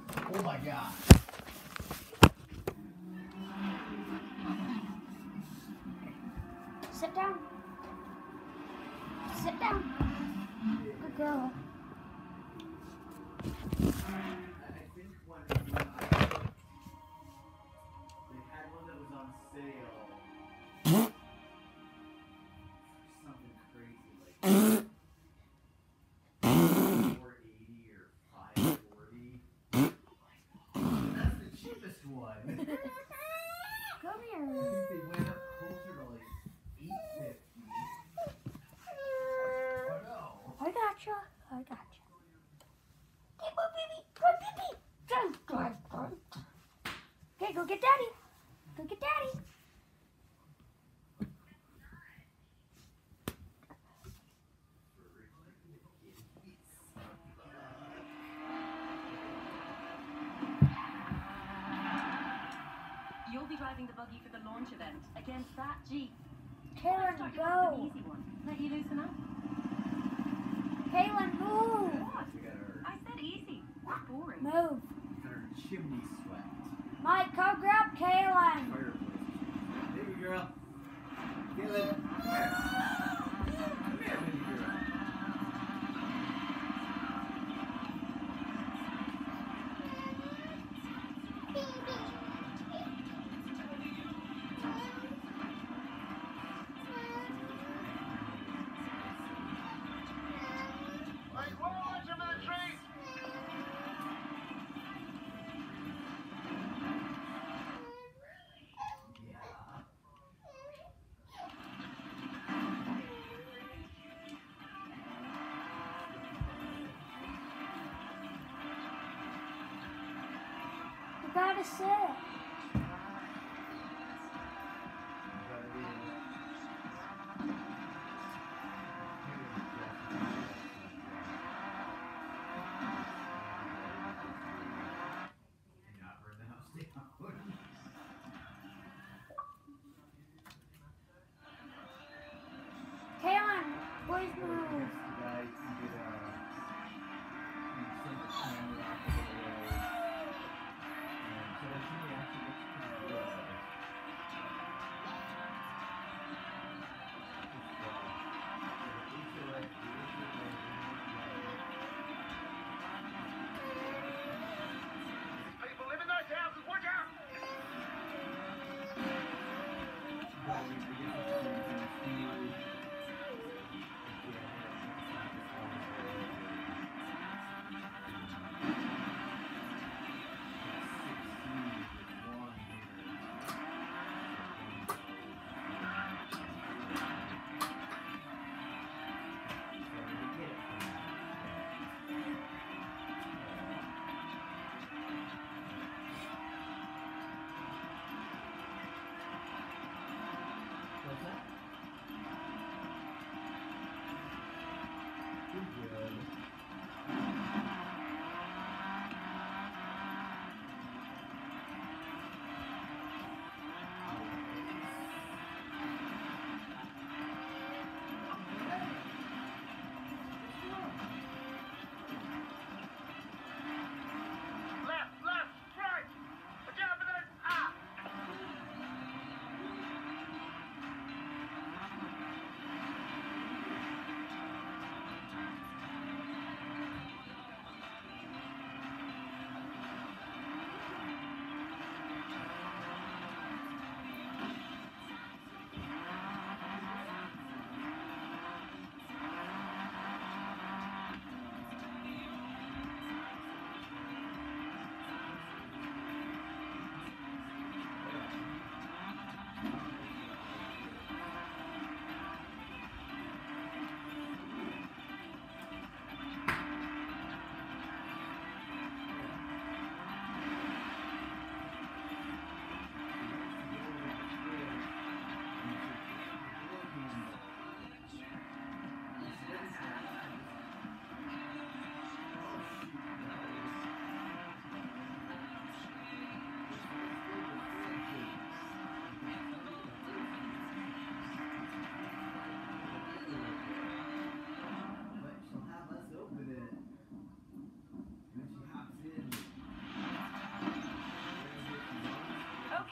Oh my god. Sit down. Sit down. Good girl. I think when they had one that was on sale. Something crazy like 480 or 540. That's the cheapest one. Come I here. think they went up closer to like 850. Oh no. I gotcha. I gotcha. Hey, go, baby. Go, baby. Go. Okay, go get daddy. Go get daddy. You'll be driving the buggy for the launch event against that Jeep. Kaylin, Start you go. off with an easy one. Let you loosen up. Kaylin, move. What? I said easy. Boring. Move. Her chimney swept. Mike, come grab Kaylin. Fireplace. Baby girl. Kaylin, come here. Come here, baby girl. You gotta sit. Kaylin, boys move. People live in those houses, watch out!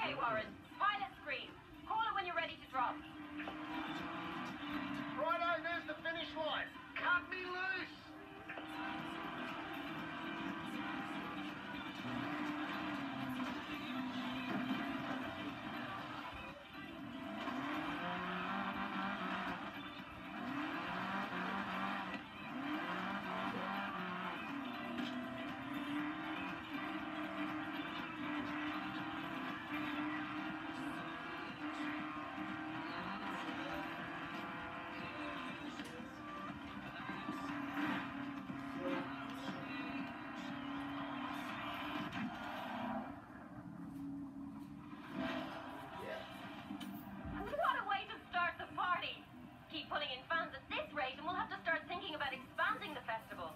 Okay, Warren. Pilot screen. Call it when you're ready to drop. Righto, there's the finish line. Cut me loose. What a way to start the party! Keep pulling in fans at this rate and we'll have to start thinking about expanding the festival.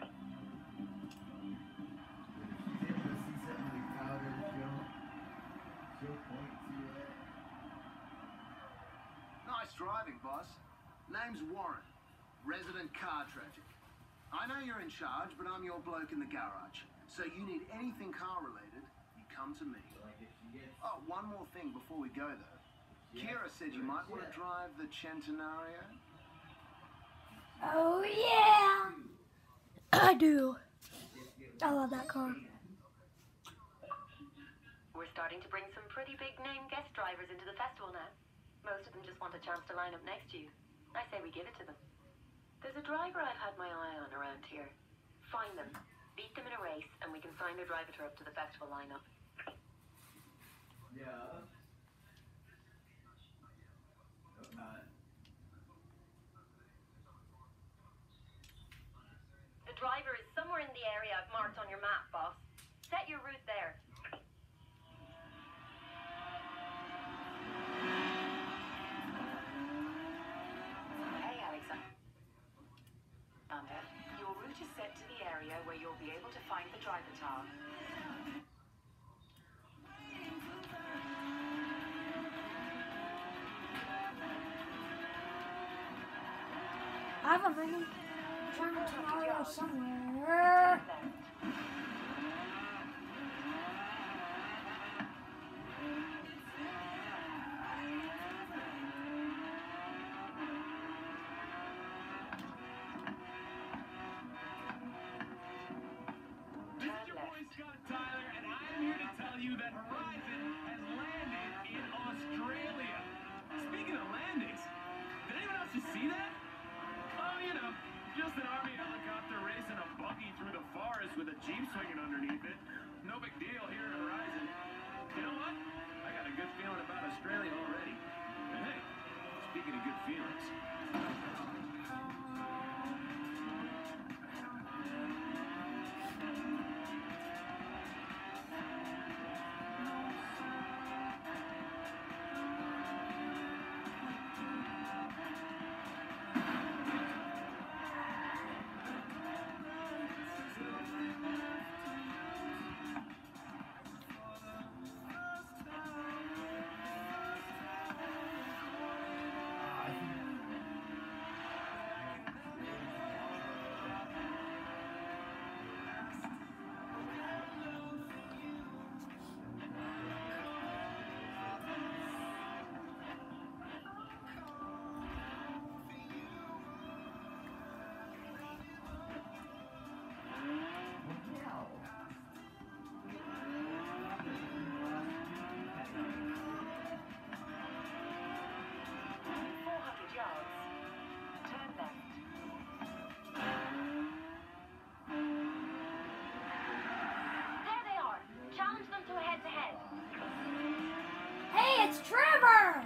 Nice driving, boss. Name's Warren. Resident car traffic. I know you're in charge, but I'm your bloke in the garage. So you need anything car related, you come to me. Oh, one more thing before we go though. Kira said you might want to drive the Centenario. Oh yeah! I do. I love that car. We're starting to bring some pretty big name guest drivers into the festival now. Most of them just want a chance to line up next to you. I say we give it to them. There's a driver I've had my eye on around here. Find them, beat them in a race, and we can sign their driver up to the festival lineup. Yeah. Okay. The driver is somewhere in the area I've marked on your map, boss. Set your route there. Hey, Alexa. Your route is set to the area where you'll be able to find the driver tower. I have a mini tomorrow somewhere. This is your boy Scott Tyler, and I'm here to tell you that Horizon has landed in Australia. Speaking of landings, did anyone else just see that? Oh, you know, just an army helicopter racing a buggy through the forest with a jeep swinging underneath it. No big deal here at Horizon. You know what? I got a good feeling about Australia already. And hey, speaking of good feelings. It's Trevor!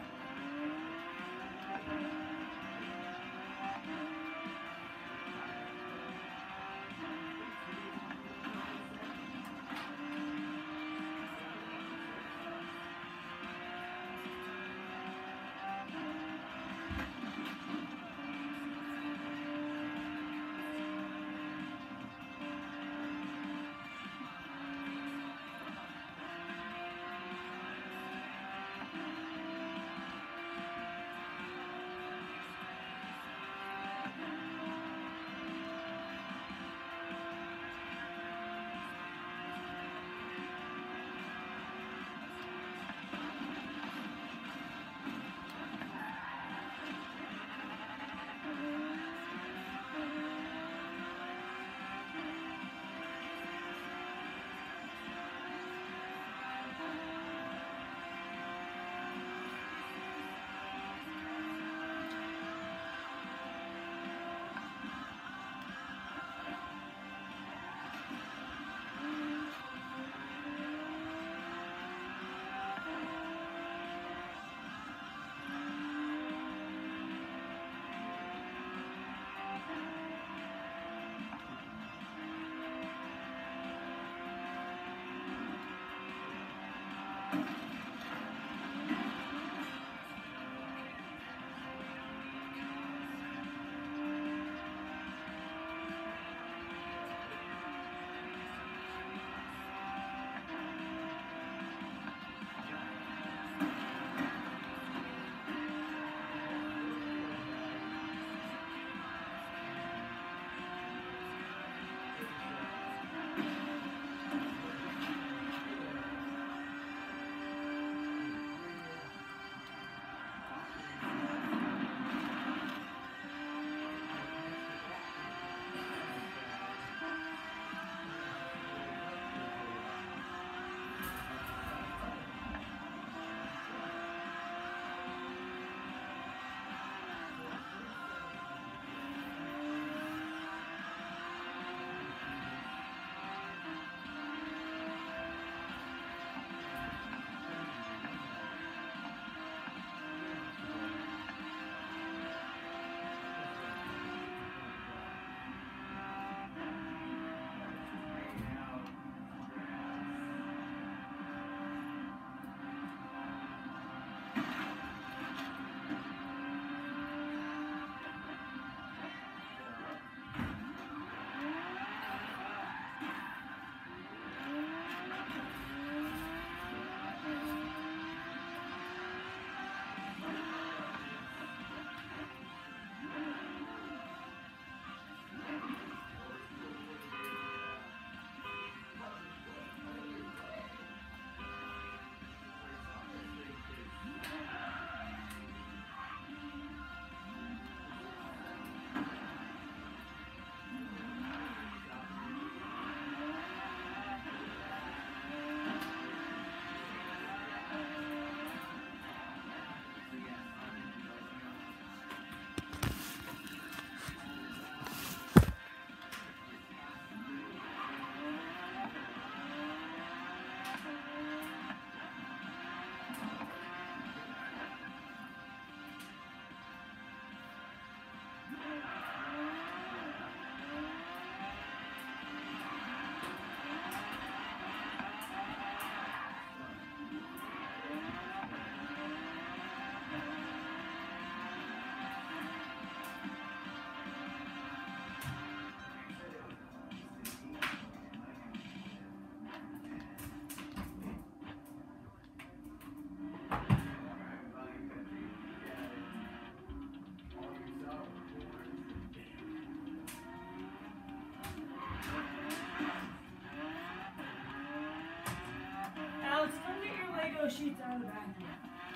sheets out of the bathroom.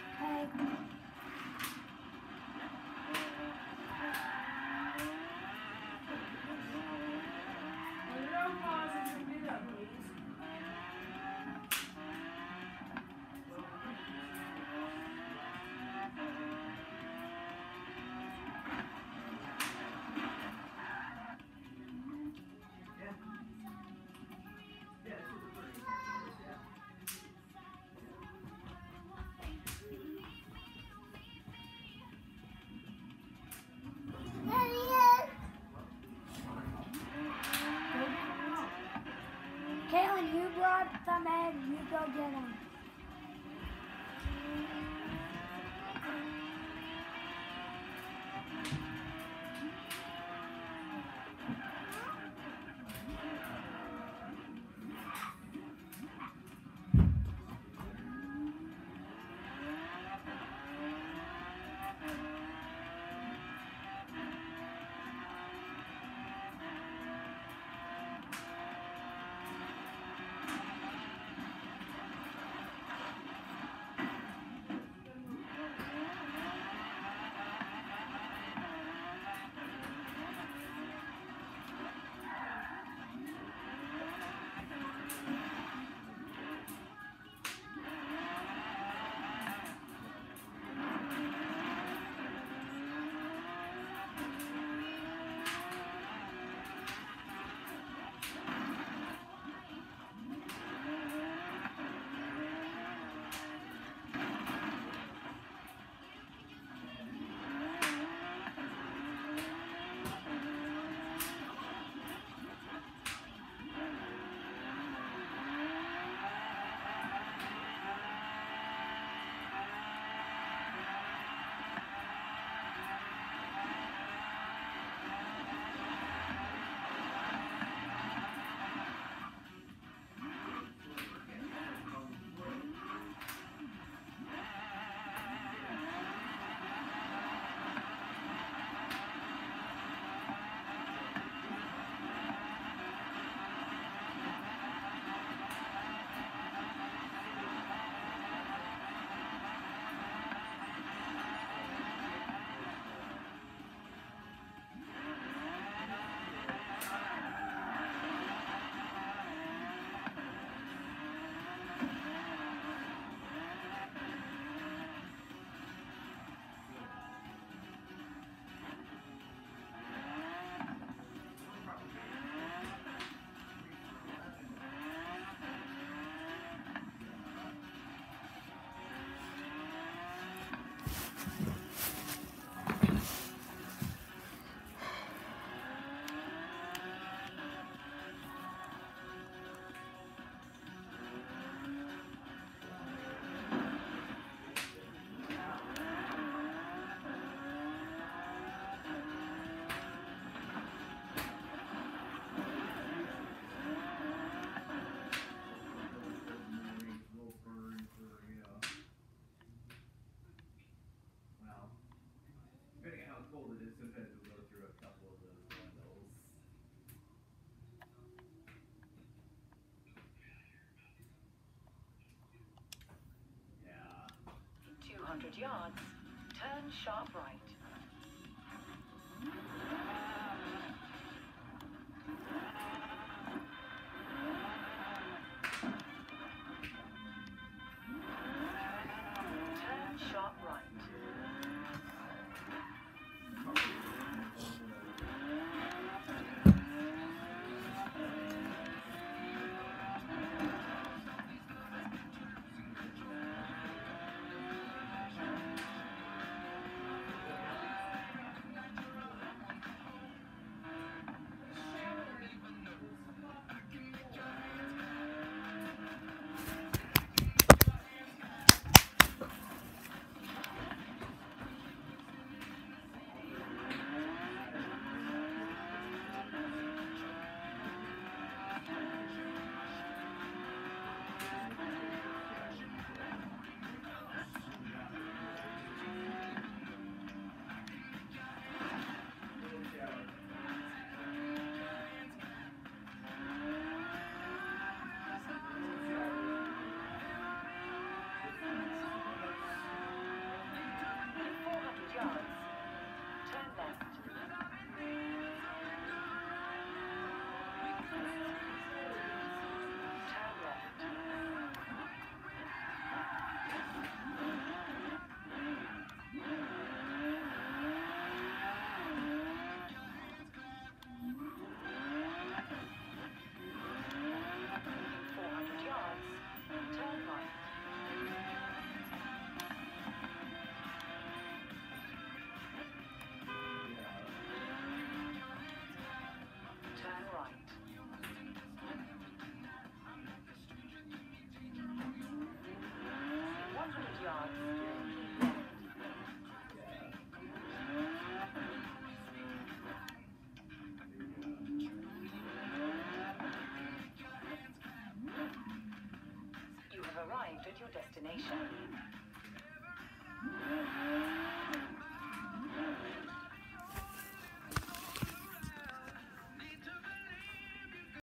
Okay. Put it on pause and pick it up, please. Caitlin, you brought some eggs. You go get them. yards, turn sharp right. Turn sharp right. 400 yards, turn left. Turn left. Turn right. Turn right. 100 yards. You have arrived at your destination.